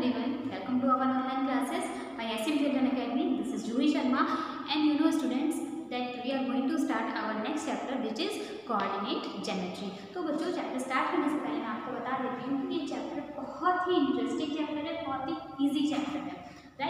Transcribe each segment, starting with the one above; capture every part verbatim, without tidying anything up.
everyone, welcome to our online classes by S M Children Academy. This is Juhi Sharma, and you know students that we are going to start our next chapter which is coordinate geometry. तो बच्चों chapter start करने से पहले मैं आपको बता देती हूँ कि ये चैप्टर बहुत ही इंटरेस्टिंग चैप्टर है, बहुत ही इजी चैप्टर है,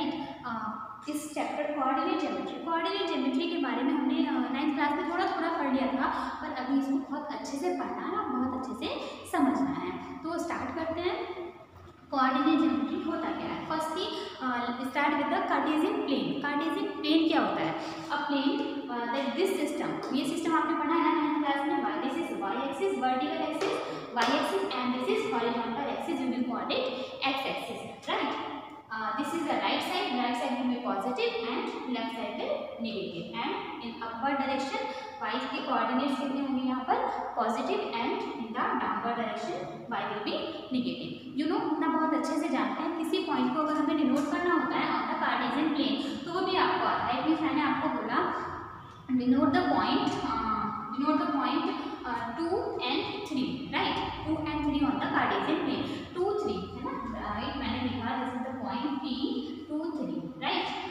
राइट। इस chapter coordinate geometry coordinate geometry के बारे में हमने नाइन्थ क्लास में थोड़ा थोड़ा पढ़ लिया था, पर अभी इसको बहुत अच्छे से पढ़ना है और बहुत अच्छे से समझना है। तो स्टार्ट करते हैं। कोऑर्डिनेट ज्योमेट्री होता क्या है? Firstly start with the Cartesian plane. Cartesian plane क्या होता है? A plane that this system, ये सिस्टम आपने पढ़ा है ना नाइन्थ क्लास में। Y this is Y axis, vertical axis Y axis, and this is horizontal axis, we will call it X axis, right. This is the right side, right side will be positive and left side will negative, and in upward direction Y के coordinates कितने होंगे यहाँ पर? Positive, and in the downward direction y will be negative. You know ना बहुत अच्छे से जानते हैं किसी पॉइंट को अगर हमें डिनोट करना होता है ऑन द कार्टेशियन प्लेन तो वो भी आपको आता है। इट मैंने आपको बोला denote the point denote the point two and three, right. Two and three on the Cartesian plane, two three है ना, राइट। मैंने लिखा this is the point P two three, right.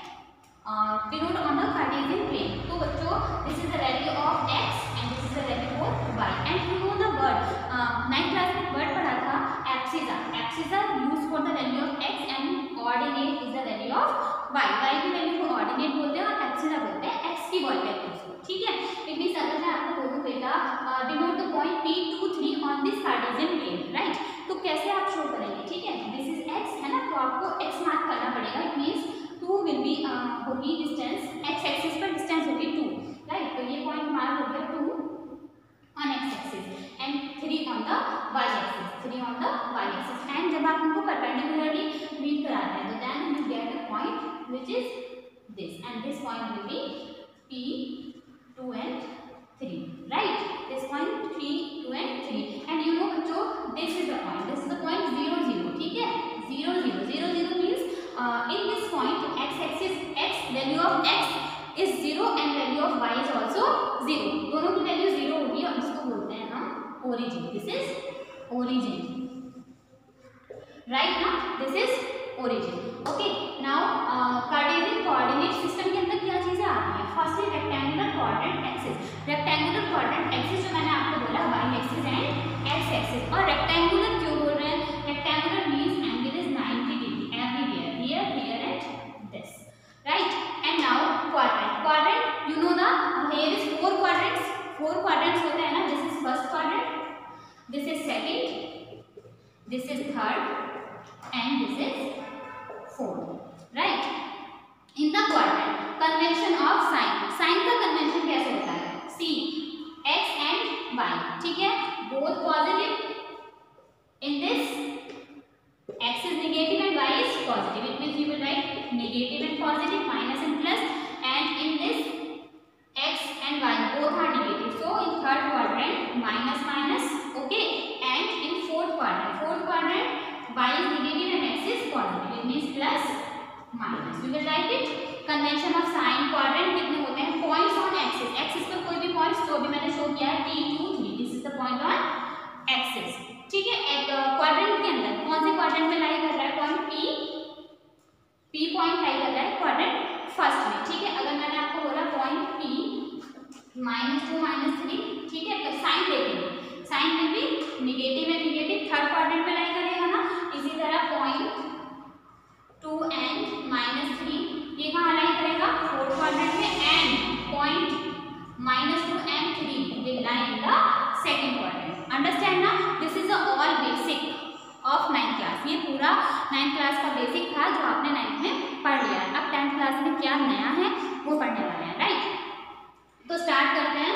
Denote on the Cartesian plane. तो बच्चों this is the value of x and this is the value of y, and you know the word ninth class में word पढ़ा था abscissa. Abscissa use for the value of x and ordinate is the value of y. Y की value को ordinate बोलते हैं और abscissa बोलते हैं एक्स की वैल्यू, ठीक है। इट मींस अगर मैं आपको बोलूं बेटा denote the point P two three on this Cartesian plane, right, तो कैसे आप शो करेंगे? ठीक है, दिस इज एक्स है ना, तो आपको एक्स मार्क करना पड़ेगा। It means two will be होगी डिस्टेंस, एक्स एक्सिस पर डिस्टेंस होगी टू, राइट। तो ये पॉइंट मार्क हो गया two on x axis and three on the y axis, three on the y axis, and जब आप उनको परपेंडिकुलरली मीट कराते हैं तो then you get a point which is this, and this point will be P two and three, right. This point P two and three, and you know बच्चों this is the point, this is the point zero zero, ठीक है। Zero zero zero zero means in this point x axis x value of x is zero and value of y is also zero, दोनों की value zero होगी और इसको बोलते हैं हम origin. This is origin, right ना, this is origin. Okay, now Cartesian coordinate system के अंदर क्या चीजें आती हैं? Firstly rectangular coordinate axis. Rectangular coordinate axis जो मैंने आपको बोला y axis and x axis. और रेक्टेंगुलर क्यों बोल रहे हैं? Rectangular means angle is ninety degree everywhere, here here and this, right. And now quadrant. Quadrant you know the here is four quadrants, four quadrants होते हैं ना। This is first quadrant, this is second, this is third and this is fourth, right. in the quadrant convention of sign, sign का convention कैसे होता है? C x and y, ठीक है, both positive। in this x is negative and y is positive, it means you will write negative and positive, minus and plus, and in this x and y both are negative, so in third quadrant minus minus, okay, and in fourth quadrant fourth quadrant y is negative and x is positive, it means plus minus, we will write it। convention of sign quadrant कितने होते हैं? points on axis, axis पर कोई भी points जो भी मैंने show किया है P two three, this is the point on axis, ठीक है। एक क्वाड्रेंट के अंदर कौन से क्वाड्रेंट में लाई कर रहा है point P? P point lie कर रहा है क्वाड्रेंट फर्स्ट में, ठीक है। अगर मैंने आपको बोला point P minus two minus three, ठीक है, तो साइन देखेंगे, साइन में भी निगेटिव है, निगेटिव थर्ड क्वाड्रेंट में लाई करेगा ना। इसी तरह point two and minus three ये कहाँ लाई करेगा? फोर्थ क्वाड्रेंट में, and point minus two and three will lie in the second quadrant. Understand ना? This is all basic of ninth class. ये पूरा नाइन्थ क्लास का बेसिक था जो आपने नाइन्थ में पढ़ लिया है। अब टेंथ क्लास में क्या नया है वो पढ़ने वाले हैं, राइट। तो स्टार्ट करते हैं।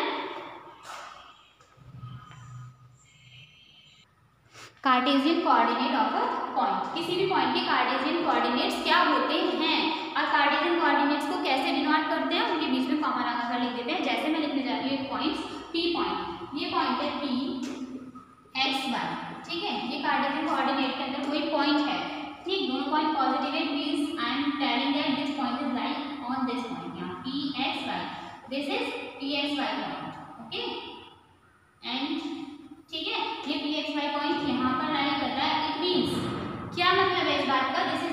Cartesian coordinate of a point, किसी भी पॉइंट के कार्टेशियन कोऑर्डिनेट्स क्या होते हैं और कार्टेशियन कोऑर्डिनेट्स को कैसे डिनोट करते हैं, उनके बीच में कॉमा लगाकर लिख देते हैं। जैसे मैं लिखने जा रही हूँ एक पॉइंट P पॉइंट, ये पॉइंट है P x y, ठीक है। ये कार्टेशियन कोऑर्डिनेट के अंदर कोई पॉइंट है, ठीक, दोनों पॉइंट पॉजिटिव है, means I am telling that this point is lying on this point, यहाँ P x y, this is P x y point, okay. And ठीक है, ये P x y पॉइंट यहाँ पर लाई कर रहा है, इट मींस क्या मतलब है इस बात का? This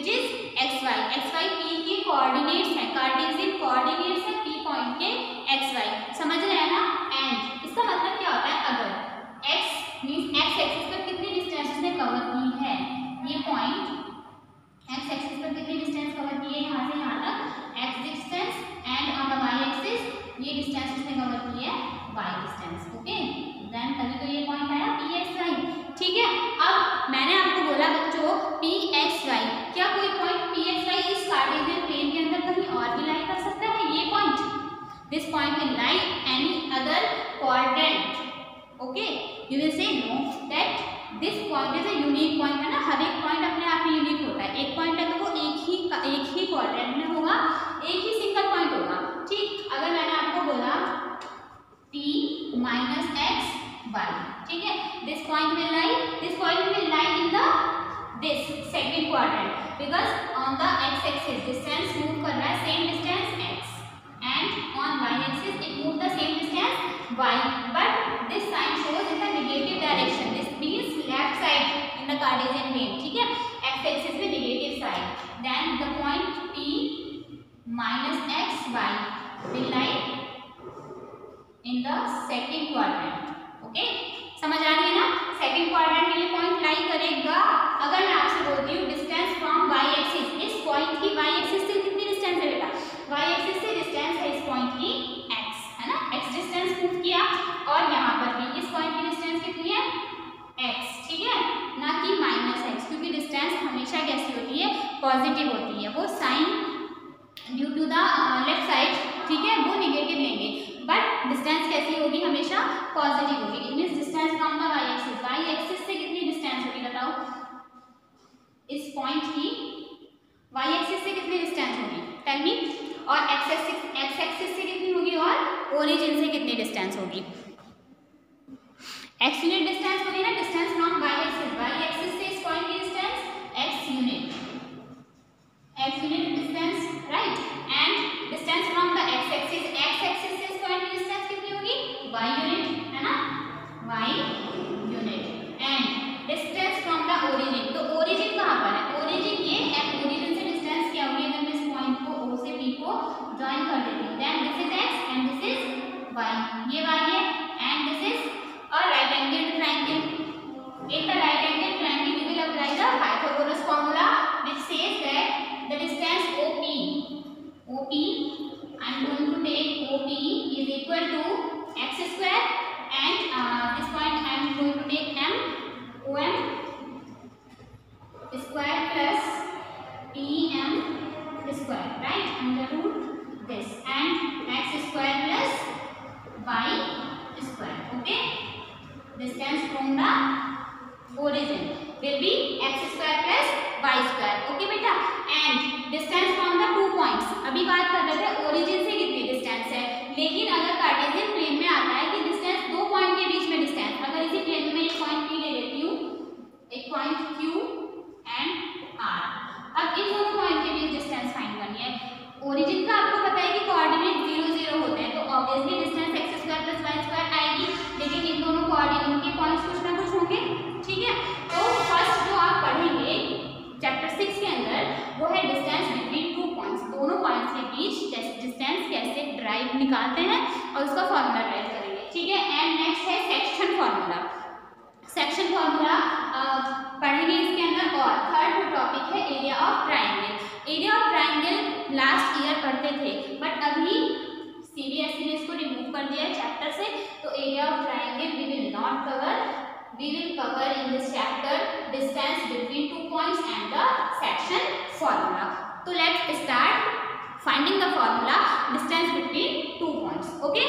which is x y. X y P के कोऑर्डिनेट्स है, कार्टेशियन कोऑर्डिनेट्स है पी पॉइंट के एक्स वाई, समझ रहे हैं ना। एंड इसका मतलब क्या होता है, अगर एक्स मींस एक्स एक्सिस पर कितनी डिस्टेंस उसने कवर की है, ये पॉइंट एक्स एक्सिस पर कितनी डिस्टेंस कवर की है, यहाँ से यहाँ तक x distance, and on the y axis ये डिस्टेंस उसने कवर की है वाई डिस्टेंस। ओके, देन तभी तो ये पॉइंट आया पी एक्स वाई। ठीक है, अब मैंने आपको बोला बच्चों पी एक्स वाई, क्या कोई पॉइंट पी एक्स वाई इस कार्टेशियन प्लेन के अंदर कहीं और भी लाई कर सकता है, ये point, this point will lie any other quadrant. Okay, you will say no that this point is a unique point, है ना, हर एक पॉइंट अपने आप में यूनिक होता है। एक पॉइंट है तो वो एक ही एक ही क्वाड्रेंट में होगा, एक ही सिंगल पॉइंट होगा। ठीक, अगर मैंने आपको बोला p माइनस एक्स वाई, ठीक है, this point will lie this point will lie in the this second quadrant, because on the x axis distance move कर रहा है same distance x, and on y axis it move the same distance y, but this sign shows in the negative direction, this means left side in the Cartesian plane. ठीक है, x axis में negative side, then the point p minus x Y will lie in the second quadrant. Okay, समझ आ रही है ना, second quadrant में ये पॉइंट लाई करेगा। अगर मैं आपसे बोलती हूँ डिस्टेंस फ्रॉम वाई एक्सिस, इस पॉइंट की वाई एक्सिस से कितनी डिस्टेंस है बेटा, वाई एक्सिस से डिस्टेंस है इस पॉइंट की x, है ना, x डिस्टेंस मूव किया, और यहाँ पर भी इस पॉइंट की डिस्टेंस कितनी है x, ठीक है, ना कि माइनस एक्स, क्योंकि डिस्टेंस हमेशा कैसी होती है, पॉजिटिव होती है, वो sign due to the left side, ठीक है, वो नेगेटिव लेंगे, बट डिस्टेंस कैसी होगी, हमेशा पॉजिटिव होगी। It means distance from the y axis, Y axis से कितनी डिस्टेंस होगी बताओ, इस पॉइंट की वाई एक्सिस से कितनी डिस्टेंस होगी, टेल मी, और एक्स एक्सिस एक्स एक्सिस से कितनी होगी, और ओरिजिन से कितनी डिस्टेंस होगी, एक्स यूनिट डिस्टेंस होगी ना, distance from y axis, Y axis से इस पॉइंट की distance x unit, x unit distance, right, and distance from the x axis, x axis से इस पॉइंट की डिस्टेंस कितनी होगी, वाई यूनिट, है ना, y unit, and distance from the origin, तो ओरिजिन कहाँ पर है, ओरिजिन ये एक्स, ओरिजिन से डिस्टेंस क्या होगी, अगर मैं इस पॉइंट को O से P को ज्वाइन कर देती हूँ, then this is x and this is y, ये y है, and this is a right angle triangle, in the right angle triangle we will apply the Pythagoras formula which says that the distance O P, O P I am going to take O P is equal to x square, and uh, this point I am going to take m, O m square plus P m square, right, under root this, and x square plus y square. Okay, distance from the origin will be x square plus y square. Okay बेटा, and distance from the two points, अभी बात कर रहे थे origin से कितनी distance है, लेकिन अगर कार्टेशियन प्लेन में आता है कि डिस्टेंस दो पॉइंट के बीच में डिस्टेंस, अगर इसी प्लेन में मैं एक पॉइंट P ले लेती हूँ, एक पॉइंट Q एंड R, अब इन दोनों पॉइंट के बीच डिस्टेंस फाइंड करनी है। ओरिजिन का आपको पता है कि कोऑर्डिनेट जीरो जीरो होते हैं, तो obviously distance x square plus y square आएगी, लेकिन इन दोनों कोऑर्डिनेट के पॉइंट्स कुछ ना कुछ होंगे। ठीक है, तो फर्स्ट जो आप पढ़ेंगे चैप्टर सिक्स के अंदर वो है डिस्टेंस बिटवीन टू पॉइंट्स, दोनों पॉइंट्स के बीच डिस्टेंस कैसे ड्राइव निकालते हैं और उसका फॉर्मूला ड्राइव करेंगे। ठीक है, एंड नेक्स्ट है सेक्शन फॉर्मूला, सेक्शन फॉर्मूला पढ़ेंगे इसके अंदर। और थर्ड जो टॉपिक है area of triangle. Area of triangle last year पढ़ते थे, बट अभी सीबीएसई ने इसको रिमूव कर दिया है चैप्टर से, तो area of triangle we will not cover, we will cover in this chapter distance between two points and the section formula. So let's start finding the formula distance between two points. Okay,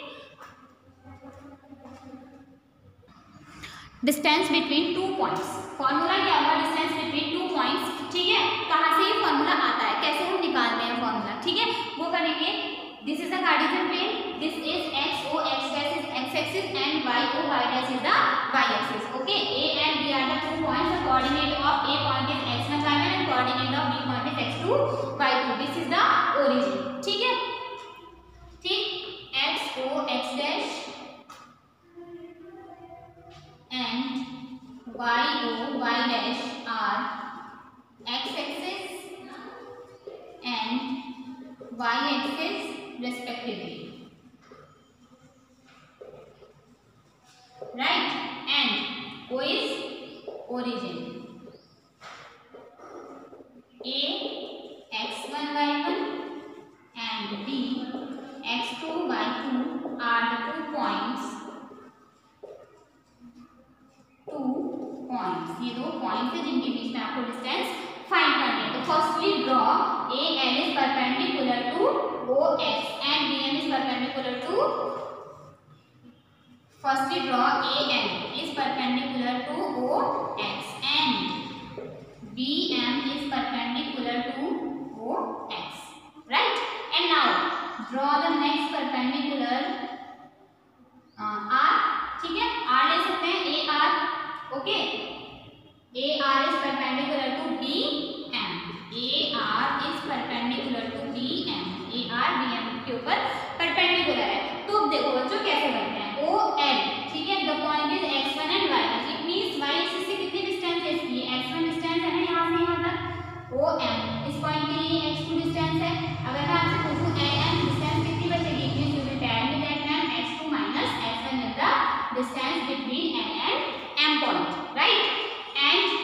distance between two points, formula क्या होगा, distance between two points। ठीक है, कहाँ से ये formula आता है, कैसे हम निकालते हैं formula, ठीक है, वो करेंगे। This is the Cartesian plane, this is x o, x dash is x axis and y o, y dash is the y axis. Okay, a and b are the two points, the coordinate of a point is x one, y one and coordinate of b point is x two, y two. This is the origin. ठीक है, ठीक, x o, x dash and y o, y dash are x axis y axis respectively. Right? And O is origin. A x one y one and B x two y two are the two points. Two points. ये दो points है जिनके बीच में आपको distance find करनी है. तो firstly draw A L is perpendicular to O X and B M is perpendicular to. Firstly draw A L is perpendicular to O X and B M is perpendicular to O X. Right? And now draw the next perpendicular uh, R. ठीक है, R ले सकते हैं A R. Okay. A R is perpendicular to B M. A R is perpendicular to B M. A R B M के ऊपर perpendicular है. तो अब देखो बच्चों कैसे बनते हैं. O L, ठीक है, the point is x one and y one. It means y axis से कितनी डिस्टेंस है इसकी? x one डिस्टेंस है ना यहाँ से यहाँ तक. O M इस पॉइंट के लिए x two डिस्टेंस है. अगर मैं आपसे पूछूं L M डिस्टेंस कितनी बचेगी? It means you will tell me that ma'am x two minus x one is the distance between L and M point, right? And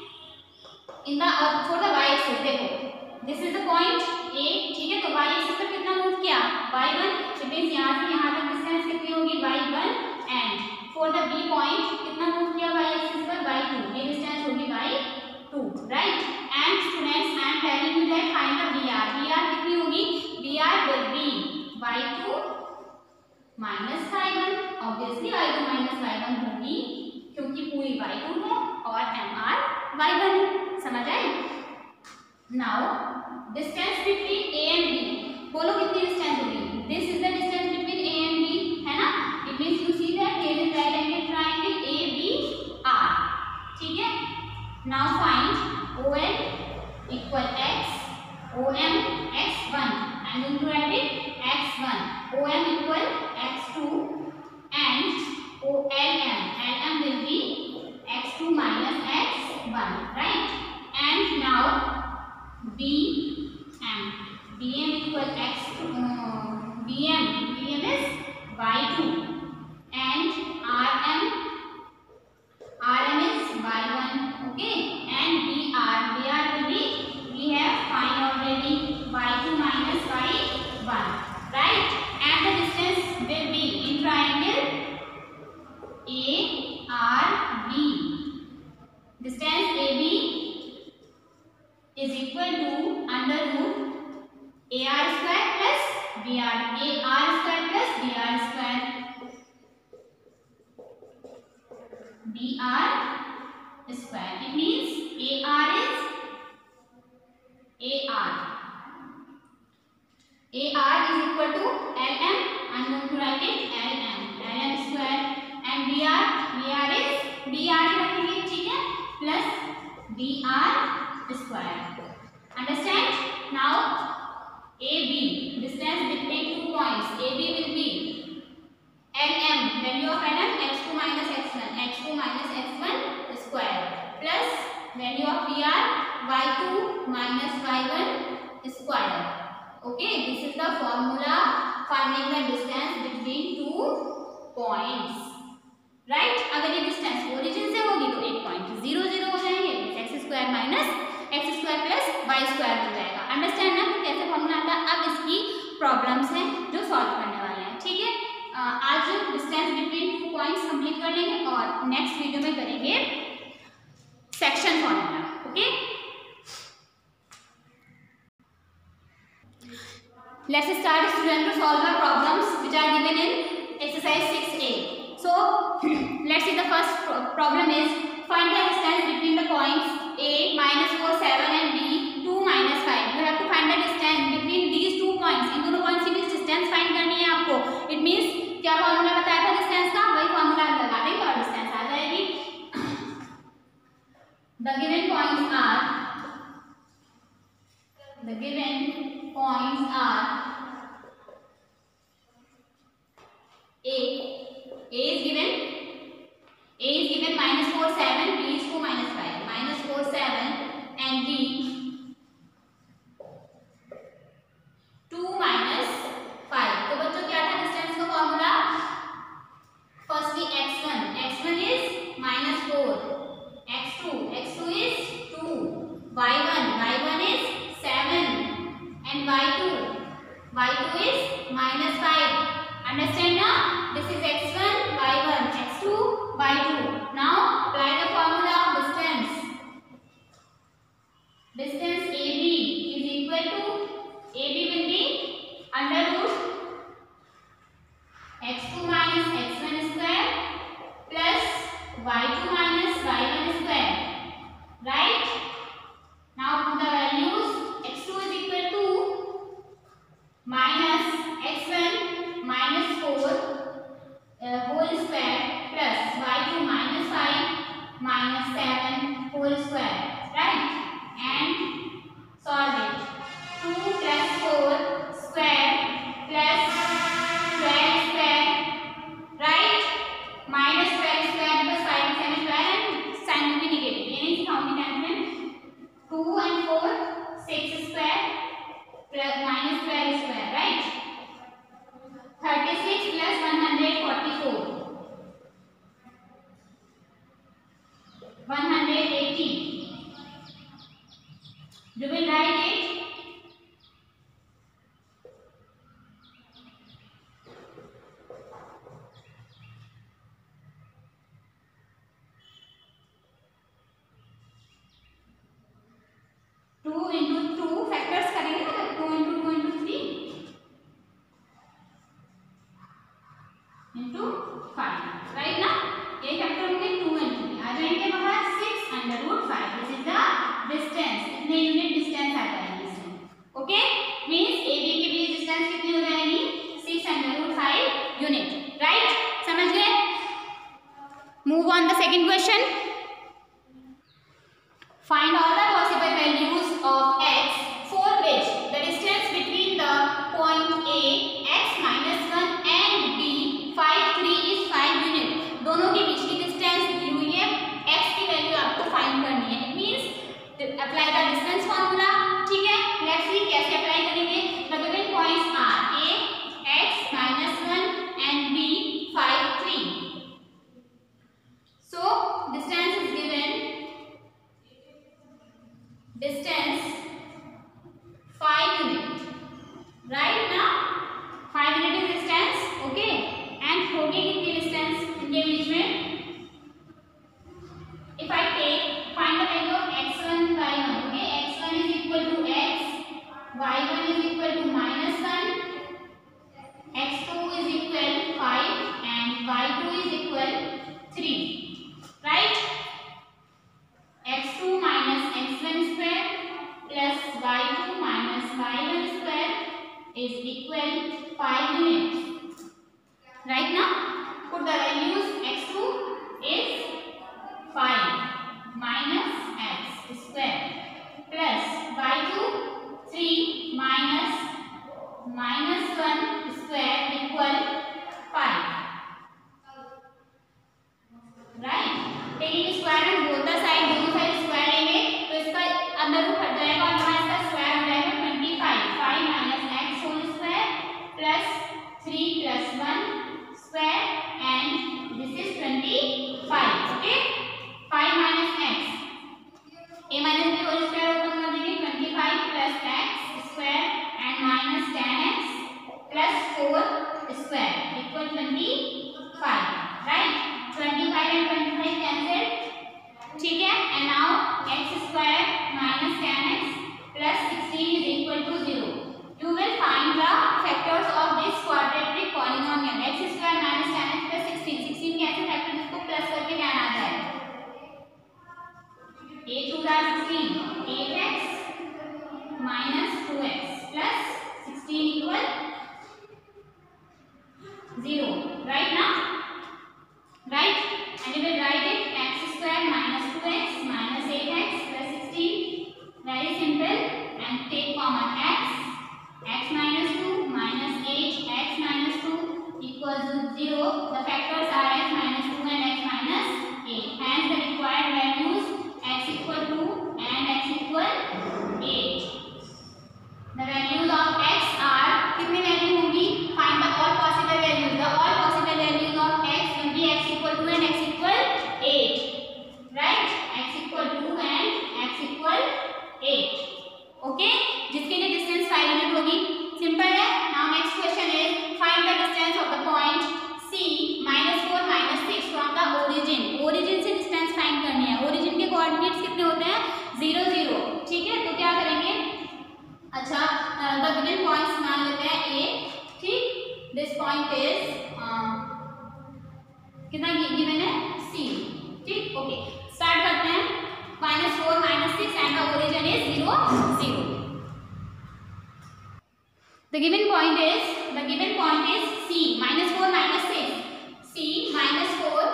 in the uh, for the y axis देखो, this is the point A, ठीक है. तो y axis पर कितना move किया? y one. It means यहाँ से यहाँ तक डिस्टेंस कितनी होगी? y one. And for the B point कितना मूव किया y axis पर? y two. ये डिस्टेंस होगी y two, right? And students, I am telling you that find the B R. B R कितनी होगी? B R will be y two minus y one. Obviously y two minus y one होगी क्योंकि पूरी y two है और M R y one है. समझ आई? Now distance between A and B. बोलो कितनी डिस्टेंस होगी? This is the distance between A and B, है ना? It means you see that here is right angle triangle A B R. ठीक है? Now find O L equal x, O M x one. I am going to write it x one. O M equal x two and O L M. L M will be x two minus x one, right? And now B M. B M equal x two. Uh, B M. B M is y two. And R M. R M is y one. Okay. And B R. B R will be, we have find already y two minus y one. Right? And the distance will be in triangle A R B. Distance A B is equal to under root A R square plus B R. A R square plus B R square. B R square. It means A R is A R. A R is equal to L M. I am going to write it L M. L M square. And B R. B R is B R रखेंगे, ठीक है, plus B R square. Understand? Now A B, distance between two points. A B will be L M, value of L M, x two minus x one, x two minus x one square, plus value of B R, y two minus y one square. Okay, this is the formula finding the distance between two points. Right? अगर ये distance origin से होगी तो एक point zero zero हो जाएंगे. X square minus x square plus y square हो जाएगा. अंडरस्टैंड ना कि कैसे फॉर्मूला आता है. अब इसकी प्रॉब्लम्स हैं जो सॉल्व करने वाले हैं. ठीक है, आज distance between two points complete कर लेंगे और नेक्स्ट वीडियो में करेंगे section formula. Okay, let's start student to solve the problems which are given in exercise six A. So let's see, the first pro problem is find the distance between the points A minus four seven and B two minus five. You have to find the distance between these two points. इन दोनों points की distance find करनी है आपको. It means क्या formula बताया था distance का, वही फॉर्मूला लगा देंगे और डिस्टेंस आ जाएगी. The given points are the given points are A. A is given, A is given minus four seven, B is two minus five, minus four seven and B two one is minus four, x two, x two is two, y one, y one is seven, and y two, y two is minus five. Understand now? This is x one, y one, x two, y two. Now apply the formula of distance. Distance A B is equal to, A B will be under root x two minus x one square plus y two minus y one square. Right? Now put the values. x two is equal to minus x one minus four uh, whole square plus y two minus five minus seven whole square. Right? And solve it. two plus four square plus twelve square. Right? Minus twelve square because five and seven square and sign will be negative. Meaning how many times then? two and four, six square plus minus twelve square. Right? thirty-six plus one hundred forty-four. one hundred eighty. You will write it. two into two factors करेंगे ना, two into two into three into five. Right ना? ये factor होंगे two and three. आ जाएंगे बाहर six under root five. This is the distance. इतने unit distance आ जाएगी इसमें. Okay? Means A B के बीच distance कितनी हो जाएगी? six under root five unit. Right? समझ गए? Move on the second question. Find all the possible values of x for which the distance between the point A, x minus one and B, five, three is five unit. दोनों के बीच की distance दी हुई है, x की value आपको find करनी है. It means apply the distance formula. ठीक है? Let's see कैसे अप्लाई करेंगे. The given points are A, x minus one and B, five, three. So distance is given. Distance five unit. Right now five unit is distance. Okay? And होगी कितनी distance इनके बीच में? If I take find the value of x one, y one. Okay? x one is equal to x, y one is equal to minus one, x two is equal to five, and y two is equal to three. Right? x two minus x one square plus y two minus y one square is equal to five units. Right now, put the values. x two is five minus x square plus y two three minus minus one square equal five. Right? Taking square on both the side, दोनों side square लेंगे तो इसका अंदर root हट जाएगा और यहाँ इसका स्क्वायर हो जाएगा twenty-five. five minus x whole square plus three plus one square and this is twenty-five. Okay? five minus x. A minus b whole square open कर देंगे. twenty-five plus x square and minus ten x plus four square equal twenty-five. Right? twenty-five and twenty-five cancel. ठीक है? And now x square minus ten x plus sixteen is equal to zero. You will find the factors of this quadratic polynomial. X square minus ten x plus sixteen. sixteen के ऐसे factor जिसको plus करके क्या आ जाए? eight two are sixteen. eight x minus two x plus sixteen equal zero. Right now? Right? And you will write it x square minus two x minus eight x plus sixteen. Very simple. And take common x. X minus two minus eight x minus two equals to zero. The factors are x minus two and x minus eight. Hence the required values x equal two and x equal eight. The values of x are कितने value होंगी? Find the all possible values. The all possible values of x will be x equal to and x equal minus six and the origin is zero, zero. The given point is, the given point is C, minus four minus six. C minus four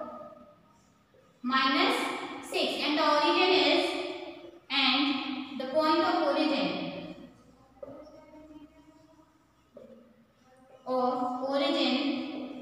minus six and the origin is, and the point of origin of origin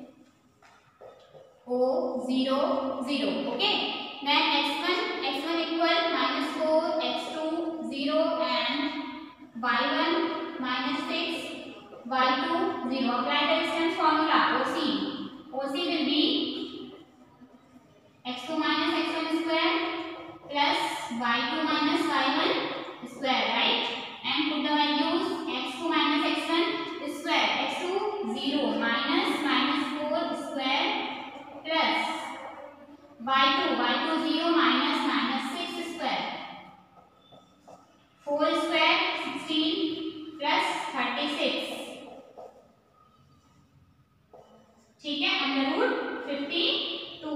O zero zero. Okay. Then x one x one equal minus four, x two zero and y one minus six, y two zero. Apply the distance formula O C. O C will be x two minus x one square plus y two minus y one square, right? And put the values x two minus x one square, x two zero minus minus four square plus y two y two zero minus minus six square, four square sixteen plus thirty-six, ठीक है, under root fifty two,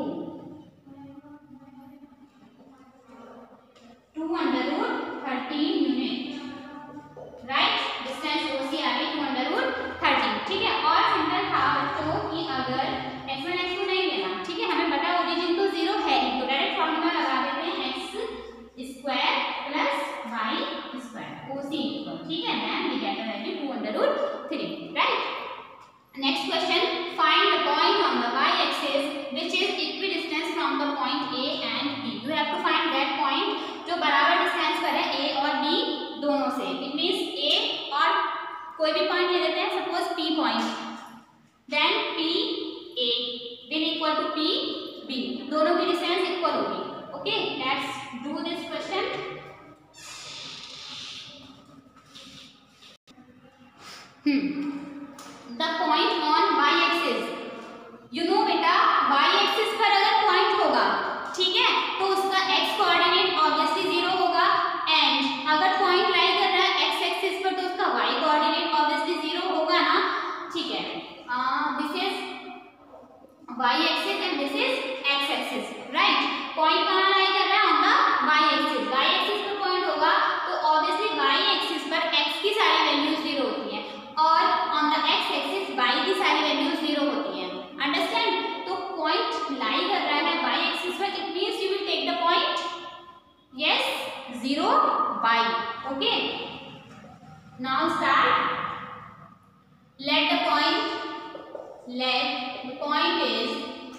two under root thirteen unit, right? Distance OC आ गई two under root thirteen, ठीक है। और simple था बच्चों कि अगर एक्स वन एक्स टू नहीं लेना, ठीक है, हमें पता ओरिजिन तो जीरो है ही, तो डायरेक्ट फॉर्मूला लगा देते हैं x square plus y square OC equal, ठीक है, then we get the value two under root three, right? Next question, find the point on the y-axis which is equidistant from the point A and B. You have to find that point जो बराबर distance पर है A और B दोनों से. It means A और कोई भी पॉइंट ले लेते हैं, suppose P point, then P A will equal to P B. दोनों की डिस्टेंस इक्वल होगी. Okay, let's do this question. Hmm. The point on y-axis, you know बेटा y-axis पर अगर पॉइंट होगा, ठीक है, तो उसका x कोऑर्डिनेट ऑब्वियसली जीरो होगा, एंड अगर पॉइंट लाई कर रहा है x एक्सिस पर तो उसका y कोऑर्डिनेट ऑब्वियसली जीरो होगा ना, ठीक है। This is y axis and this is x axis, right? Point कहाँ लाई कर रहा है? On the y axis. y axis पर पॉइंट होगा तो ऑब्वियसली y एक्सिस पर x की सारी वैल्यूज जीरो होती हैं और on the x axis y की सारी वैल्यूज जीरो होती हैं. अंडरस्टैंड? तो पॉइंट लाई कर रहा है y एक्सिस पर, it means you will take the point yes zero y. Okay, now start. Let the point let the point is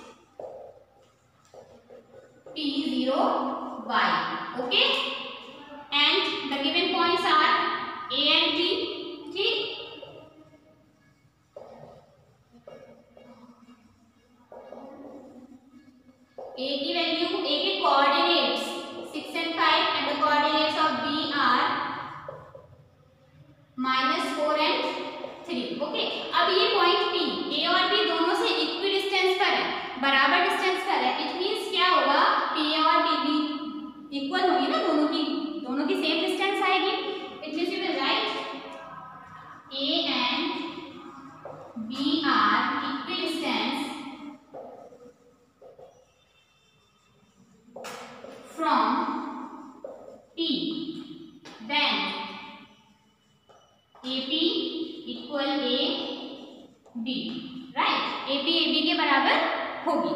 p zero y. Okay, and the given points are a and b. ठीक, A की वैल्यू, A के coordinates six and five and the coordinates of B are minus four and three. Okay, अब ये point P, A और B दोनों से equi distance पर है, बराबर डिस्टेंस पर है. इट मींस क्या होगा? P और B भी इक्वल होगी ना, दोनों की दोनों की सेम डिस्टेंस आएगी. It means you will write A and B are equidistant from P, then A P equal A B, right? A P A B के बराबर होगी.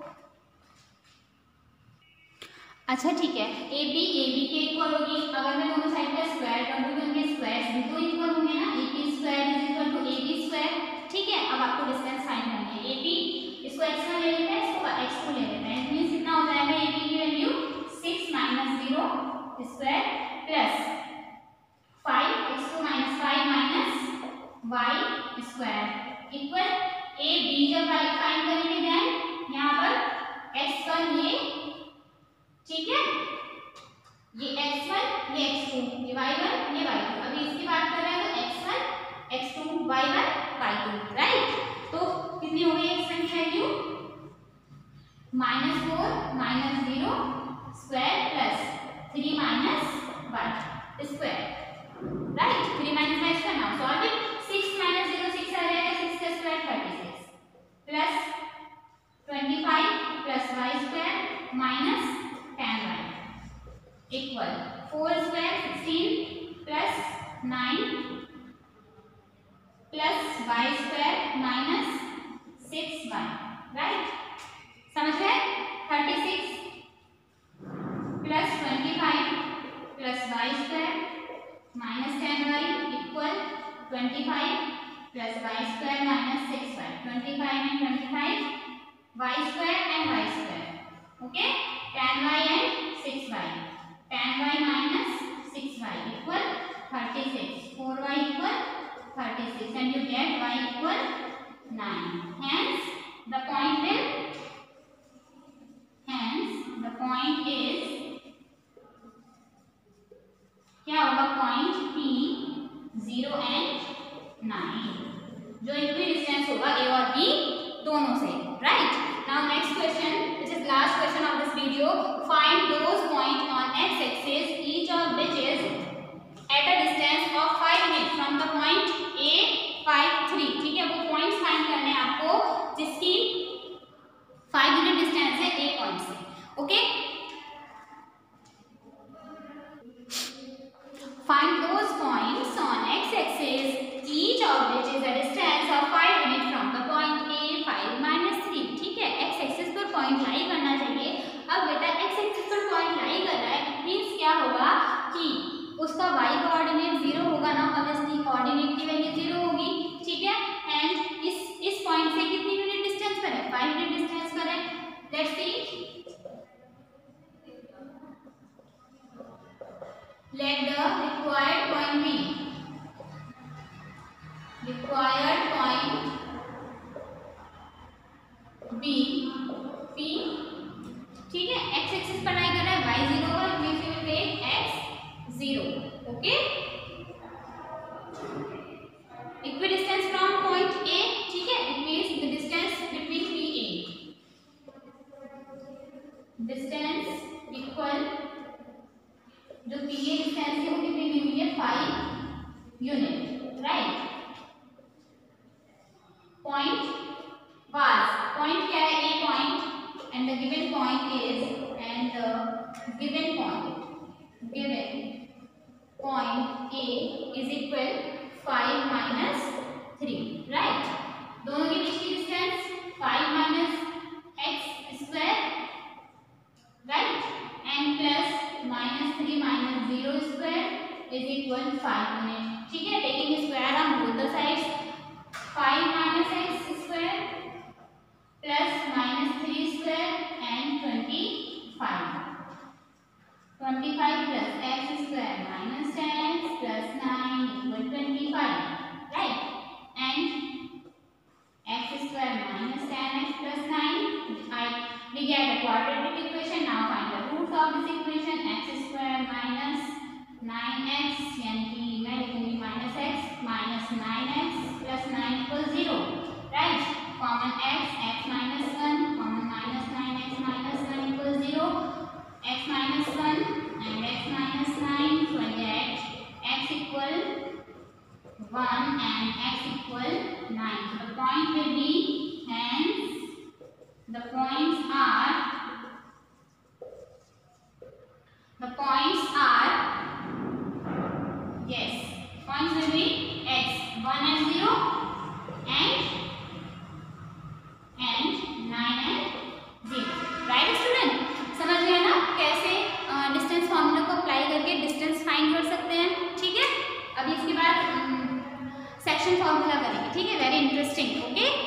अच्छा ठीक है, A B A B के इक्वल होगी. अगर मैं दोनों साइड का स्क्वायर कर दूं तो इनके स्क्वायर्स भी तो इक्वल होंगे ना. A P square is equal to A B square. ठीक है, अब आपको डिस्टेंस फाइंड करनी है. A P इसको x वन ले लेते हैं, इसको x टू ले लेते हैं. इट मींस कितना हो जाएगा? A P की value six minus zero square plus five x two minus five minus y square equal A B. जब वाई फाइंड करेंगे देन यहाँ पर एक्स वन ये, ठीक है, ये एक्स वन ये एक्स टू, ये वाई वन ये वाई टू. अभी इसकी बात कर रहे हैं तो x one x two y one y two, right? तो कितनी हो गई एक्स वन की value? Minus four minus zero square plus three minus one square, right? Three minus one square. Now solve it. Six minus zero six आ जाएगा, six का square thirty six plus twenty five plus y square minus ten y equal four square sixteen plus nine plus y square minus six y, right, समझ गए। Thirty six plus twenty five plus y square minus ten y equal twenty five plus y square minus six y, twenty five and twenty five y square and y square, okay, ten y and six y, ten y minus six y equal thirty six, four y equal thirty six and you get y equal nine. Hence the point will hence the point is क्या होगा, point P zero and nine, जो equidistance होगा a और b दोनों से, right? Now next question, which is last question of this video. Find those points on x-axis each of which is at a distance of five units from the point A five three. ठीक है, वो points find करने हैं आपको जिसकी five unit distance है A point से, okay. Find those points on x-axis each of which is a distance of five units from the point A five minus three. ठीक है, x-axis पर पॉइंट लाई करना चाहिए। अब बेटा x-axis पर पॉइंट लाई कर रहा है, मींस क्या होगा कि उसका y कोऑर्डिनेट जीरो होगा ना, ऑब्वियसली कोऑर्डिनेट की वैल्यू जीरो होगी, ठीक है। एंड इस इस पॉइंट से कितनी यूनिट डिस्टेंस पर है, फाइव यूनिट डिस्टेंस पर है। Let's see, let the required point be required point be P, ठीक है। x एक्सिस पर लाई कर रहा है, y जीरो पर, which will take x zero, okay. Equidistance from point A, ठीक है, it means the distance between P A, distance equal जो P A डिस्टेंस है वो कितनी दी हुई है, five unit, right. Point was, point क्या है, A point, and the given point is and the given point given point A is equal five minus three, right. दोनों के बीच की distance five minus x square, right, and plus minus three minus zero square is equal five unit, ठीक है। Taking square on both the sides, five minus x square plus minus three square and twenty five, twenty five plus x square minus ten x plus nine equal twenty five, right, and x square minus ten x plus nine, I we get a quadratic equation. Now find the roots of this equation. X square minus nine x, यानी कि मैं लिखूंगी minus x minus nine x plus nine equal zero, right. Common x, x minus one, common minus nine x minus one equal zero, x minus one and x minus nine, so I get x equal one and x equal nine. So the point will be, hence the points are the points are yes, points will be x one and zero and and nine and zero, right student? समझ गए ना कैसे distance formula को apply करके distance find कर सकते हैं, ठीक है। अभी इसके बाद सेक्शन फॉर्मूला करेंगे, ठीक है, वेरी इंटरेस्टिंग, ओके।